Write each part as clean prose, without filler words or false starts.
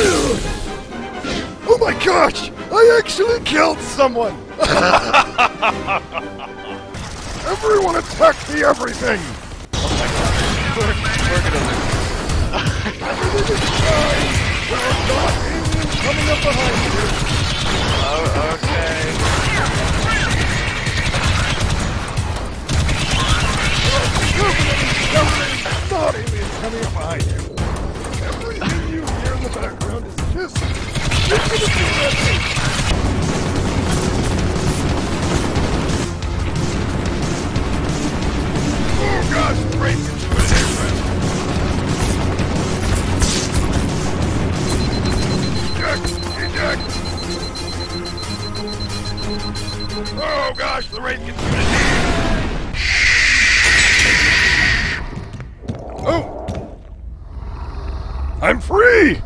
Oh my gosh! I actually killed someone! Everyone attack the everything! Oh my god. We're gonna lose. Everything is fine! There are not aliens coming up behind you! Oh, okay. Not aliens coming up behind you! Everything you hear in the background is just... Oh gosh, break into an aircraft! Eject! Oh gosh, the race gets finished! Oh! I'm free!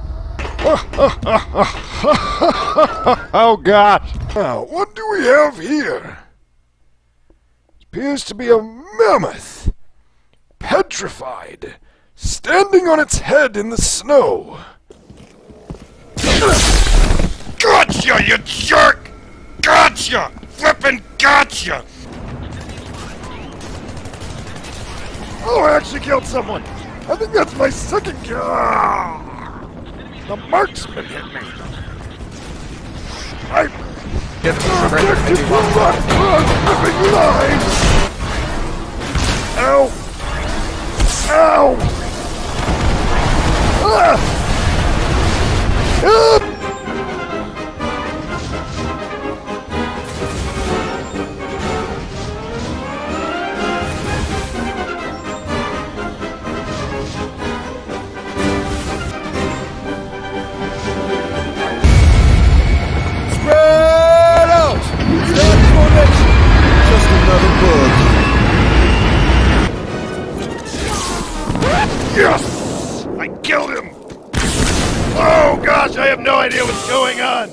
Oh gosh! Now, what do we have here? It appears to be a mammoth. Petrified. Standing on its head in the snow. Gotcha, you jerk! Gotcha! Flippin' gotcha! Oh, I actually killed someone! I think that's my second kill! The marksman hit me! I... Get the surrender, maybe one. Living lives! Ow! Ow! Ah! Ah! Spread out! Stand formation! Just another bug. Yes! I killed him! Oh gosh, I have no idea what's going on!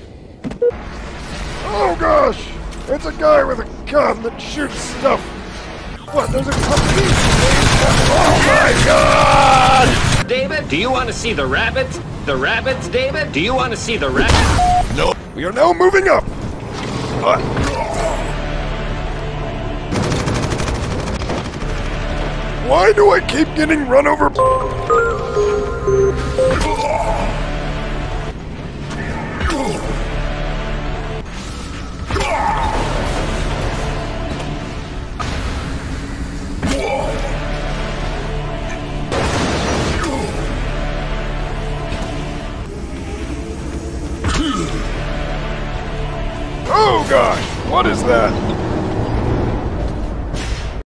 Oh gosh! It's a guy with a gun that shoots stuff! What, there's a company? Oh my god! David, do you want to see the rabbits? The rabbits, David? Do you want to see the rabbits? No. We are now moving up! Why do I keep getting run over? Oh gosh, what is that?